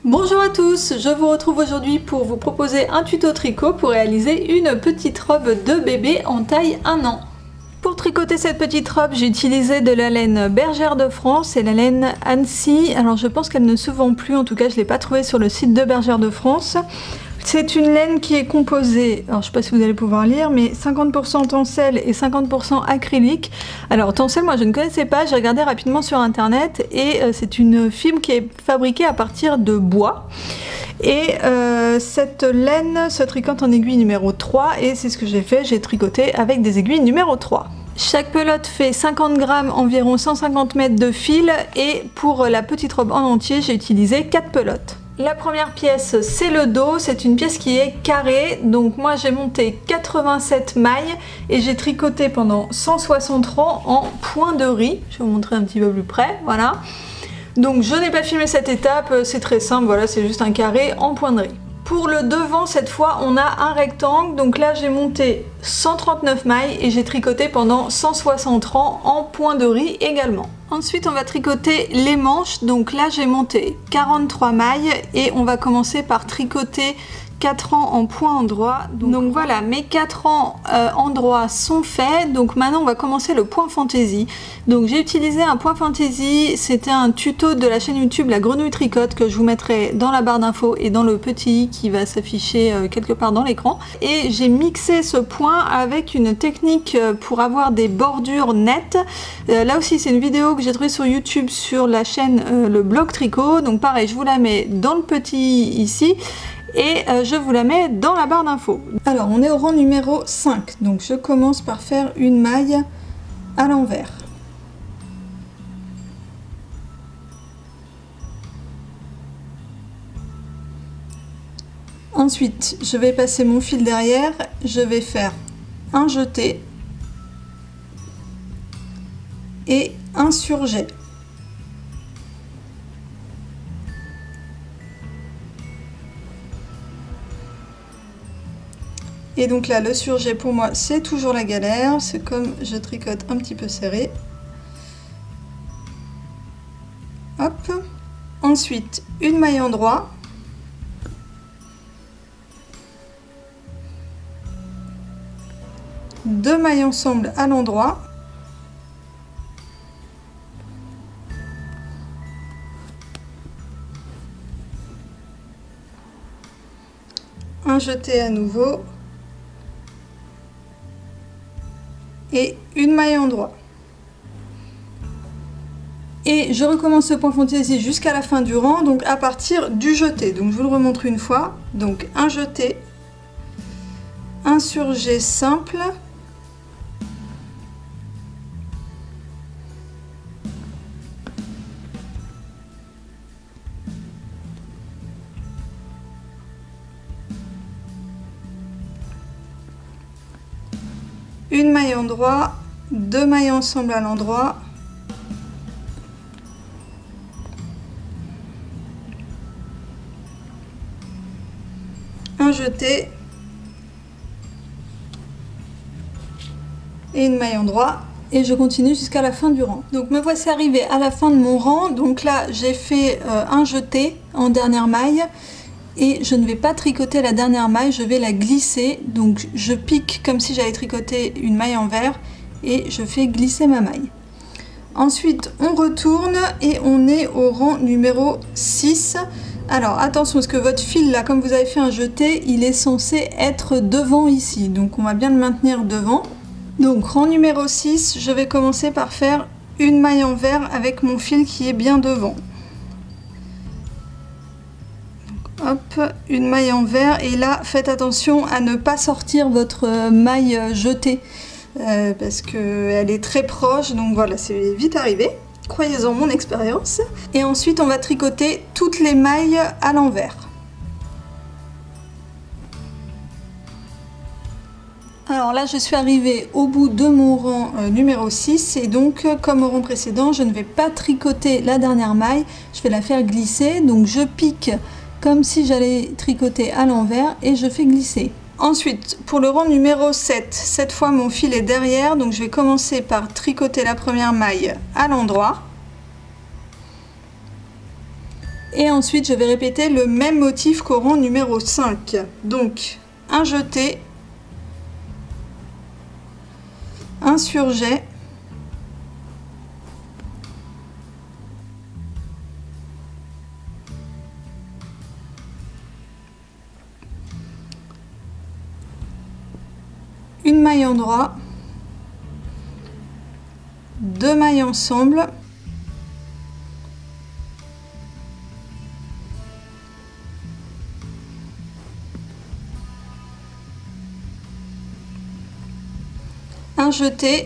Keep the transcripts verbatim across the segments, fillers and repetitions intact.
Bonjour à tous, je vous retrouve aujourd'hui pour vous proposer un tuto tricot pour réaliser une petite robe de bébé en taille un an. Pour tricoter cette petite robe, j'ai utilisé de la laine Bergère de France et la laine Annecy. Alors je pense qu'elle ne se vend plus, en tout cas je ne l'ai pas trouvée sur le site de Bergère de France. C'est une laine qui est composée, alors je ne sais pas si vous allez pouvoir lire, mais cinquante pour cent tencel et cinquante pour cent acrylique. Alors tencel, moi je ne connaissais pas, j'ai regardé rapidement sur internet et euh, c'est une fibre qui est fabriquée à partir de bois. Et euh, cette laine se tricote en aiguille numéro trois et c'est ce que j'ai fait, j'ai tricoté avec des aiguilles numéro trois. Chaque pelote fait cinquante grammes, environ cent cinquante mètres de fil, et pour la petite robe en entier, j'ai utilisé quatre pelotes. La première pièce, c'est le dos, c'est une pièce qui est carrée, donc moi j'ai monté quatre-vingt-sept mailles et j'ai tricoté pendant cent soixante rangs en point de riz. Je vais vous montrer un petit peu plus près, voilà. Donc je n'ai pas filmé cette étape, c'est très simple, voilà, c'est juste un carré en point de riz. Pour le devant, cette fois, on a un rectangle, donc là j'ai monté cent trente-neuf mailles et j'ai tricoté pendant cent soixante rangs en point de riz également. Ensuite, on va tricoter les manches, donc là j'ai monté quarante-trois mailles et on va commencer par tricoter quatre rangs en point endroit. Donc, donc voilà, mes quatre rangs euh, endroits sont faits. Donc maintenant on va commencer le point fantaisie. Donc j'ai utilisé un point fantaisie, c'était un tuto de la chaîne YouTube La Grenouille Tricote que je vous mettrai dans la barre d'infos et dans le petit i qui va s'afficher euh, quelque part dans l'écran. Et j'ai mixé ce point avec une technique pour avoir des bordures nettes. Euh, là aussi c'est une vidéo que j'ai trouvée sur YouTube sur la chaîne euh, Le Blog Tricot. Donc pareil, je vous la mets dans le petit i ici. Et euh, je vous la mets dans la barre d'infos. Alors on est au rang numéro cinq, donc je commence par faire une maille à l'envers. Ensuite je vais passer mon fil derrière, je vais faire un jeté et un surjet. Et donc là, le surjet pour moi, c'est toujours la galère. C'est comme je tricote un petit peu serré. Hop. Ensuite, une maille endroit. Deux mailles ensemble à l'endroit. Un jeté à nouveau. Et une maille endroit. Et je recommence ce point fantaisie jusqu'à la fin du rang, donc à partir du jeté. Donc je vous le remontre une fois. Donc un jeté, un surjet simple, une maille endroit, deux mailles ensemble à l'endroit, un jeté et une maille endroit, et je continue jusqu'à la fin du rang. Donc me voici arrivée à la fin de mon rang. Donc là j'ai fait euh, un jeté en dernière maille. Et je ne vais pas tricoter la dernière maille, je vais la glisser. Donc je pique comme si j'allais tricoter une maille envers et je fais glisser ma maille. Ensuite on retourne et on est au rang numéro six. Alors attention parce que votre fil là, comme vous avez fait un jeté, il est censé être devant ici. Donc on va bien le maintenir devant. Donc rang numéro six, je vais commencer par faire une maille envers avec mon fil qui est bien devant. Hop, une maille envers, et là faites attention à ne pas sortir votre maille jetée euh, parce qu'elle est très proche, donc voilà, c'est vite arrivé, croyez-en mon expérience. Et ensuite on va tricoter toutes les mailles à l'envers. Alors là je suis arrivée au bout de mon rang euh, numéro six, et donc comme au rang précédent je ne vais pas tricoter la dernière maille, je vais la faire glisser. Donc je pique comme si j'allais tricoter à l'envers et je fais glisser. Ensuite, pour le rang numéro sept, cette fois mon fil est derrière, donc je vais commencer par tricoter la première maille à l'endroit. Et ensuite je vais répéter le même motif qu'au rang numéro cinq. Donc un jeté, un surjet, une maille endroit, deux mailles ensemble, un jeté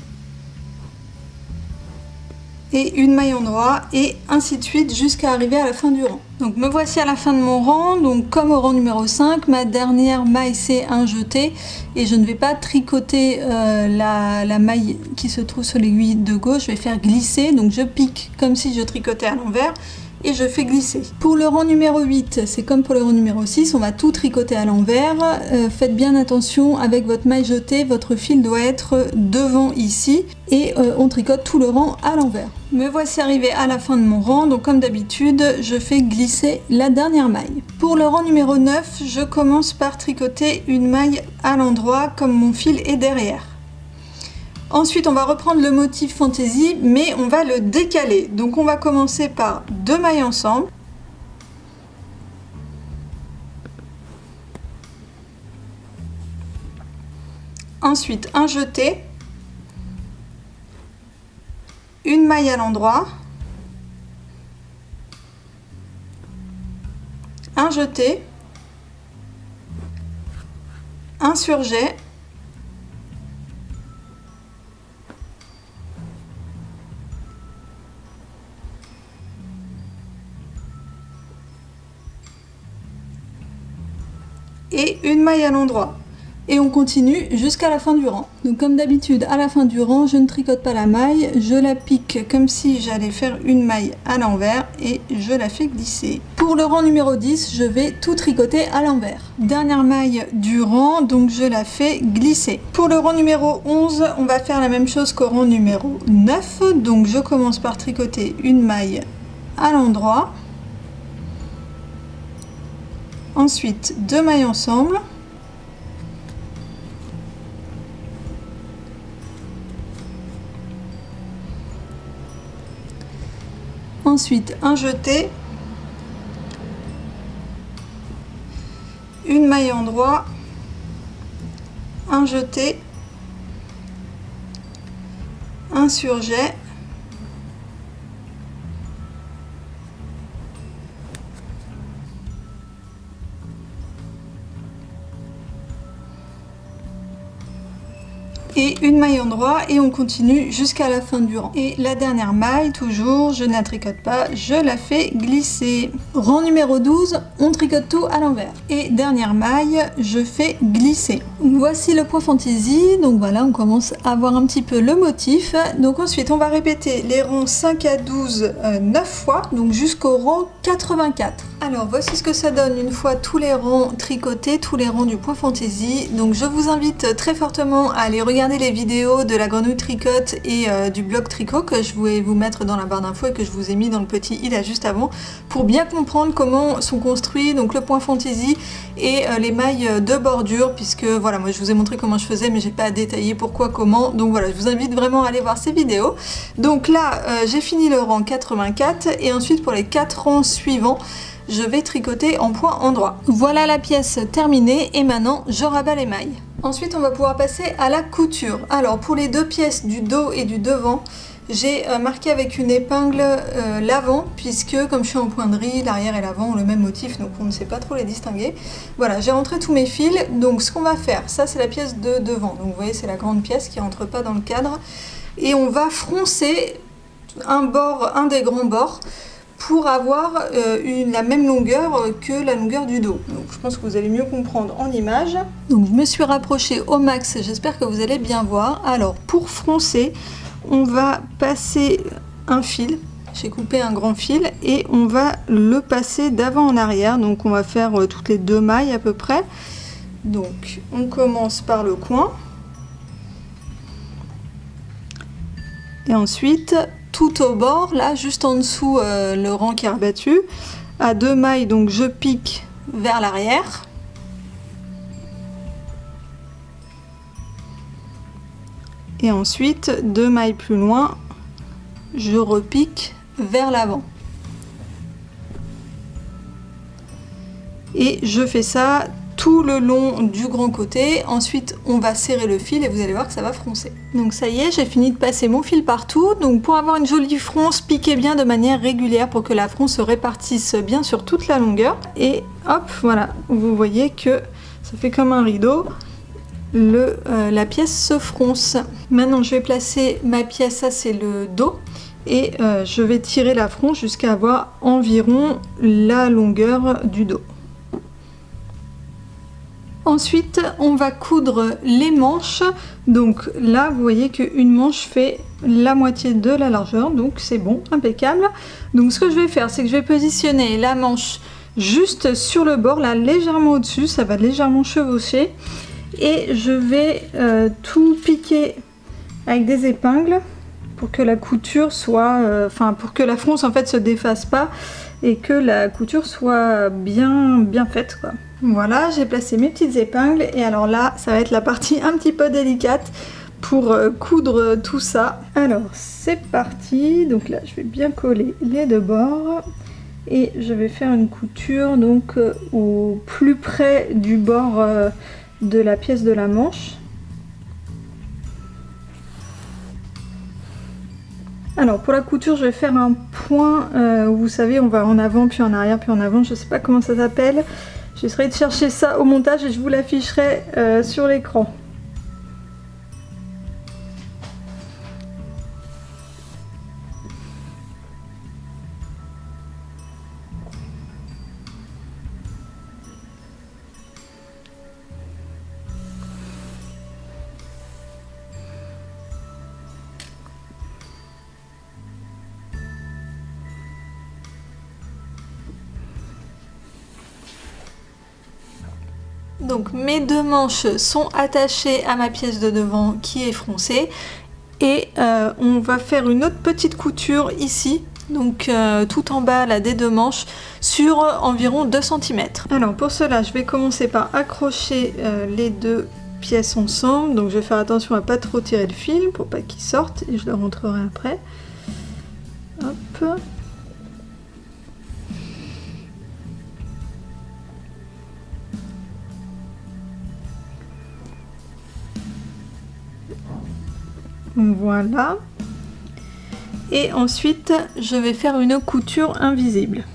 et une maille endroit, et ainsi de suite jusqu'à arriver à la fin du rang. Donc me voici à la fin de mon rang. Donc comme au rang numéro cinq, ma dernière maille c'est un jeté, et je ne vais pas tricoter euh, la, la maille qui se trouve sur l'aiguille de gauche, je vais faire glisser. Donc je pique comme si je tricotais à l'envers et je fais glisser. Pour le rang numéro huit, c'est comme pour le rang numéro six, on va tout tricoter à l'envers. Euh, faites bien attention avec votre maille jetée, votre fil doit être devant ici, et euh, on tricote tout le rang à l'envers. Me voici arrivé à la fin de mon rang, donc comme d'habitude, je fais glisser la dernière maille. Pour le rang numéro neuf, je commence par tricoter une maille à l'endroit comme mon fil est derrière. Ensuite, on va reprendre le motif fantaisie, mais on va le décaler. Donc on va commencer par deux mailles ensemble. Ensuite, un jeté. Une maille à l'endroit. Un jeté. Un surjet. Et une maille à l'endroit, et on continue jusqu'à la fin du rang. Donc comme d'habitude, à la fin du rang, je ne tricote pas la maille, je la pique comme si j'allais faire une maille à l'envers et je la fais glisser. Pour le rang numéro dix, je vais tout tricoter à l'envers. Dernière maille du rang, donc je la fais glisser. Pour le rang numéro onze, on va faire la même chose qu'au rang numéro neuf, donc je commence par tricoter une maille à l'endroit. Ensuite, deux mailles ensemble. Ensuite, un jeté. Une maille endroit. Un jeté. Un surjet. Et une maille endroit, et on continue jusqu'à la fin du rang. Et la dernière maille, toujours, je ne la tricote pas, je la fais glisser. Rang numéro douze, on tricote tout à l'envers. Et dernière maille, je fais glisser. Voici le point fantaisie, donc voilà, on commence à voir un petit peu le motif. Donc ensuite, on va répéter les rangs cinq à douze euh, neuf fois, donc jusqu'au rang quatre-vingt-quatre. Alors voici ce que ça donne une fois tous les rangs tricotés, tous les rangs du point fantaisie. Donc je vous invite très fortement à aller regarder les vidéos de la grenouille tricote et euh, du blog tricot que je vais vous mettre dans la barre d'infos et que je vous ai mis dans le petit i là juste avant, pour bien comprendre comment sont construits donc le point fantaisie et euh, les mailles de bordure, puisque voilà, moi je vous ai montré comment je faisais mais j'ai pas détaillé pourquoi, comment, donc voilà, je vous invite vraiment à aller voir ces vidéos. Donc là euh, j'ai fini le rang quatre-vingt-quatre, et ensuite pour les quatre rangs suivants je vais tricoter en point endroit. Voilà la pièce terminée, et maintenant je rabats les mailles. Ensuite on va pouvoir passer à la couture. Alors pour les deux pièces du dos et du devant, j'ai euh, marqué avec une épingle euh, l'avant, puisque comme je suis en pointerie, l'arrière et l'avant ont le même motif, donc on ne sait pas trop les distinguer. Voilà, j'ai rentré tous mes fils. Donc ce qu'on va faire, ça c'est la pièce de devant, donc vous voyez c'est la grande pièce qui rentre pas dans le cadre, et on va froncer un bord, un des grands bords, pour avoir euh, une, la même longueur que la longueur du dos. Donc je pense que vous allez mieux comprendre en image. Donc je me suis rapprochée au max, j'espère que vous allez bien voir. Alors pour froncer, on va passer un fil, j'ai coupé un grand fil, et on va le passer d'avant en arrière. Donc on va faire euh, toutes les deux mailles à peu près. Donc on commence par le coin, et ensuite tout au bord, là juste en dessous euh, le rang qui est rabattu, à deux mailles, donc je pique vers l'arrière. Et ensuite, deux mailles plus loin, je repique vers l'avant. Et je fais ça tout le long du grand côté. Ensuite, on va serrer le fil et vous allez voir que ça va froncer. Donc ça y est, j'ai fini de passer mon fil partout. Donc pour avoir une jolie fronce, piquez bien de manière régulière pour que la fronce se répartisse bien sur toute la longueur. Et hop, voilà, vous voyez que ça fait comme un rideau. Le, euh, la pièce se fronce. Maintenant, je vais placer ma pièce, ça c'est le dos. Et euh, je vais tirer la fronce jusqu'à avoir environ la longueur du dos. Ensuite, on va coudre les manches. Donc là, vous voyez qu'une manche fait la moitié de la largeur. Donc c'est bon, impeccable. Donc ce que je vais faire, c'est que je vais positionner la manche juste sur le bord, là, légèrement au-dessus. Ça va légèrement chevaucher. Et je vais euh, tout piquer avec des épingles pour que la couture soit... Euh, enfin, pour que la fronce, en fait, se défasse pas et que la couture soit bien, bien faite, quoi. Voilà, j'ai placé mes petites épingles et alors là, ça va être la partie un petit peu délicate pour euh, coudre tout ça. Alors, c'est parti. Donc là, je vais bien coller les deux bords et je vais faire une couture donc euh, au plus près du bord euh, de la pièce de la manche. Alors pour la couture, je vais faire un point euh, où vous savez, on va en avant puis en arrière puis en avant, je sais pas comment ça s'appelle. J'essaierai de chercher ça au montage et je vous l'afficherai euh, sur l'écran. Donc mes deux manches sont attachées à ma pièce de devant qui est froncée et euh, on va faire une autre petite couture ici, donc euh, tout en bas là des deux manches sur environ deux centimètres. Alors pour cela, je vais commencer par accrocher euh, les deux pièces ensemble, donc je vais faire attention à pas trop tirer le fil pour pas qu'il sorte et je le rentrerai après. Hop. Voilà. Et ensuite, je vais faire une couture invisible.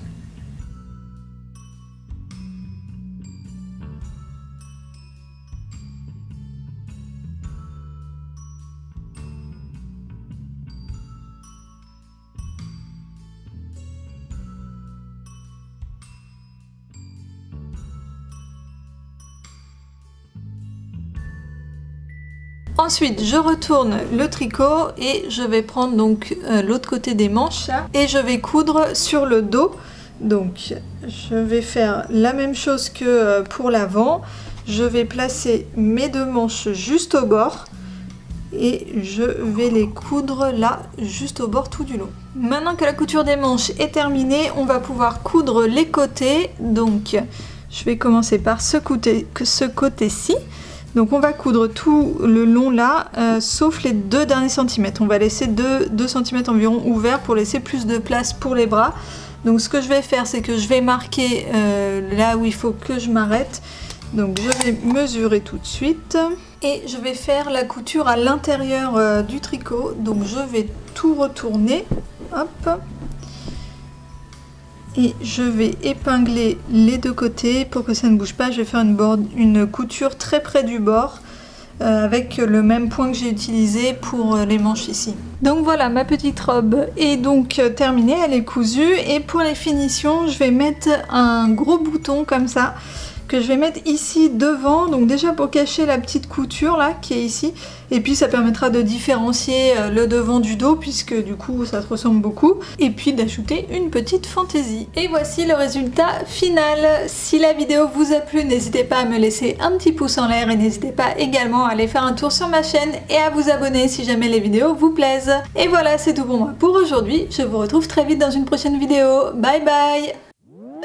Ensuite, je retourne le tricot et je vais prendre donc euh, l'autre côté des manches et je vais coudre sur le dos. Donc, je vais faire la même chose que euh, pour l'avant. Je vais placer mes deux manches juste au bord et je vais les coudre là, juste au bord tout du long. Maintenant que la couture des manches est terminée, on va pouvoir coudre les côtés. Donc, je vais commencer par ce côté, ce côté-ci. Donc on va coudre tout le long là, euh, sauf les deux derniers centimètres. On va laisser deux centimètres environ ouverts pour laisser plus de place pour les bras. Donc ce que je vais faire, c'est que je vais marquer euh, là où il faut que je m'arrête. Donc je vais mesurer tout de suite. Et je vais faire la couture à l'intérieur euh, du tricot. Donc je vais tout retourner. Hop. Et je vais épingler les deux côtés pour que ça ne bouge pas. Je vais faire une, bord, une couture très près du bord euh, avec le même point que j'ai utilisé pour les manches ici. Donc voilà, ma petite robe est donc terminée, elle est cousue. Et pour les finitions, je vais mettre un gros bouton comme ça que je vais mettre ici devant, donc déjà pour cacher la petite couture là qui est ici, et puis ça permettra de différencier le devant du dos puisque du coup ça se ressemble beaucoup, et puis d'ajouter une petite fantaisie. Et voici le résultat final. Si la vidéo vous a plu, n'hésitez pas à me laisser un petit pouce en l'air et n'hésitez pas également à aller faire un tour sur ma chaîne et à vous abonner si jamais les vidéos vous plaisent. Et voilà, c'est tout pour moi pour aujourd'hui, je vous retrouve très vite dans une prochaine vidéo. Bye bye.